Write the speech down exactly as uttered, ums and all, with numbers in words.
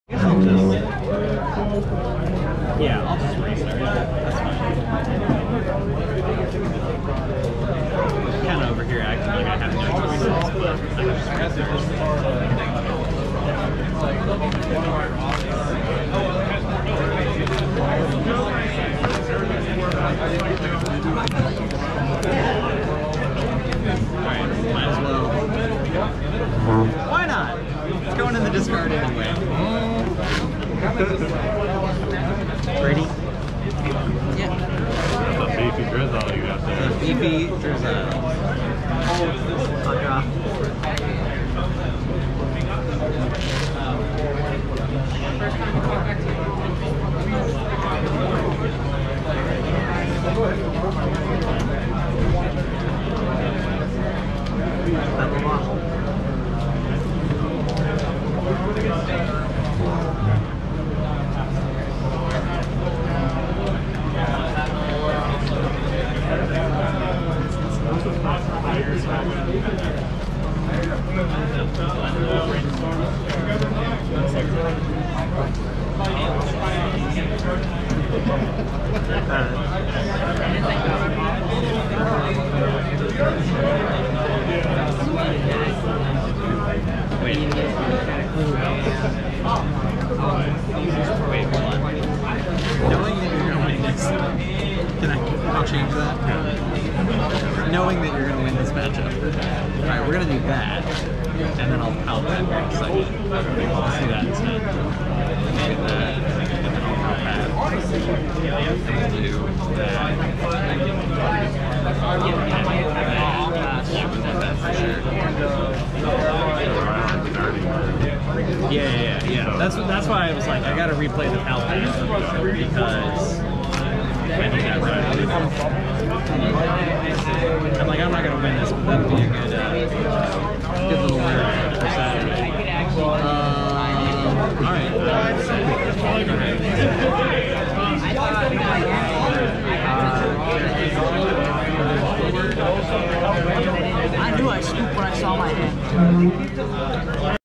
Yeah, I'll just restart it. That's fine. Kind of over here acting like I have no choices, but I just restart Alright, might as well. Why not? It's going in the discard anyway. Ready? Yeah. That's a beefy drizzle you got there. The beefy drizzle. I'll draw. Wait. Wait, hold on. Knowing that you're gonna win this, can I? I'll change that. Knowing that you're gonna win this matchup. All right, we're gonna do that, and then I'll pout that here in a second. Let's do that instead. Let's do that, and then I'll pout that. And we'll do that. Yeah, that for sure. Yeah, yeah, yeah, yeah. That's that's why I was like, I gotta replay the Palkia because I need that right. I'm like, I'm not gonna win this, but that'll be a good, uh, good little win for Saturday. Uh, all right. I knew I scooped when I saw my hand.